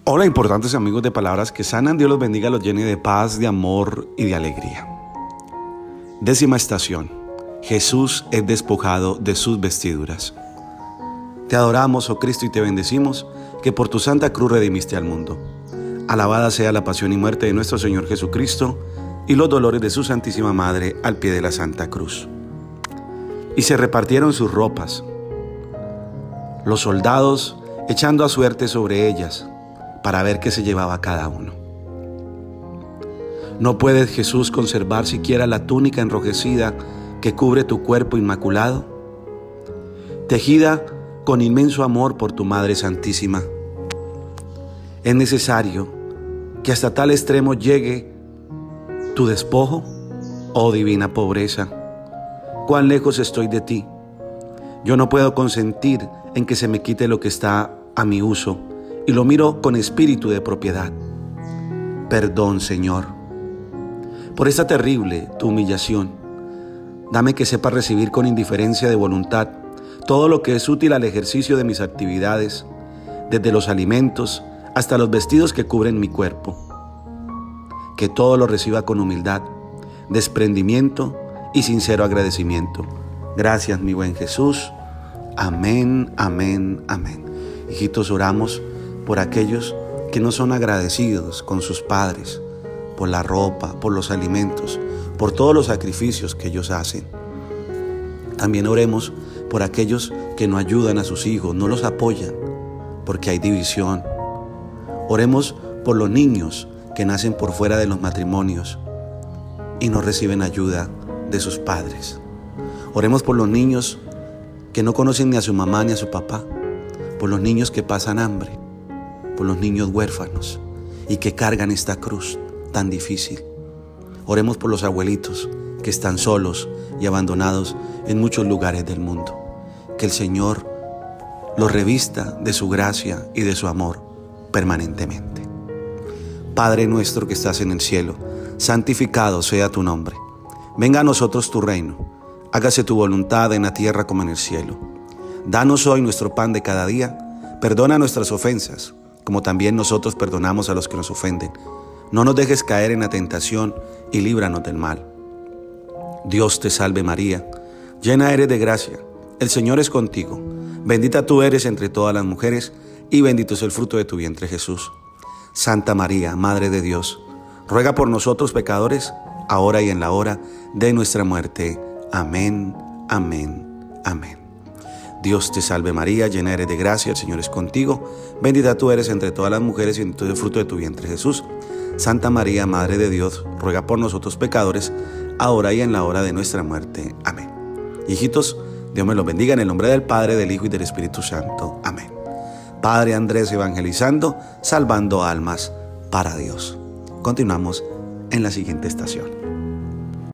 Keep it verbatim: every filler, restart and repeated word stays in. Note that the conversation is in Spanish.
Hola, importantes amigos de Palabras que Sanan. Dios los bendiga, los llene de paz, de amor y de alegría. Décima estación. Jesús es despojado de sus vestiduras. Te adoramos, oh Cristo, y te bendecimos, que por tu santa cruz redimiste al mundo. Alabada sea la pasión y muerte de nuestro Señor Jesucristo y los dolores de su Santísima Madre al pie de la Santa Cruz. Y se repartieron sus ropas, los soldados echando a suerte sobre ellas, para ver qué se llevaba cada uno. ¿No puedes, Jesús, conservar siquiera la túnica enrojecida que cubre tu cuerpo inmaculado, tejida con inmenso amor por tu Madre Santísima? ¿Es necesario que hasta tal extremo llegue tu despojo, oh divina pobreza? ¿Cuán lejos estoy de ti? Yo no puedo consentir en que se me quite lo que está a mi uso, y lo miro con espíritu de propiedad. Perdón, Señor, por esta terrible tu humillación. Dame que sepa recibir con indiferencia de voluntad todo lo que es útil al ejercicio de mis actividades, desde los alimentos hasta los vestidos que cubren mi cuerpo. Que todo lo reciba con humildad, desprendimiento y sincero agradecimiento. Gracias, mi buen Jesús. Amén, amén, amén. Hijitos, oramos por aquellos que no son agradecidos con sus padres, por la ropa, por los alimentos, por todos los sacrificios que ellos hacen. También oremos por aquellos que no ayudan a sus hijos, no los apoyan, porque hay división. Oremos por los niños que nacen por fuera de los matrimonios y no reciben ayuda de sus padres. Oremos por los niños que no conocen ni a su mamá ni a su papá, por los niños que pasan hambre, por los niños huérfanos y que cargan esta cruz tan difícil. Oremos por los abuelitos que están solos y abandonados en muchos lugares del mundo. Que el Señor los revista de su gracia y de su amor permanentemente. Padre nuestro que estás en el cielo, santificado sea tu nombre. Venga a nosotros tu reino. Hágase tu voluntad en la tierra como en el cielo. Danos hoy nuestro pan de cada día. Perdona nuestras ofensas, como también nosotros perdonamos a los que nos ofenden. No nos dejes caer en la tentación y líbranos del mal. Dios te salve María, llena eres de gracia, el Señor es contigo. Bendita tú eres entre todas las mujeres, y bendito es el fruto de tu vientre Jesús. Santa María, Madre de Dios, ruega por nosotros pecadores, ahora y en la hora de nuestra muerte. Amén, amén, amén. Dios te salve María, llena eres de gracia, el Señor es contigo. Bendita tú eres entre todas las mujeres y bendito es el fruto de tu vientre Jesús. Santa María, Madre de Dios, ruega por nosotros pecadores, ahora y en la hora de nuestra muerte. Amén. Hijitos, Dios me los bendiga en el nombre del Padre, del Hijo y del Espíritu Santo. Amén. Padre Andrés evangelizando, salvando almas para Dios. Continuamos en la siguiente estación.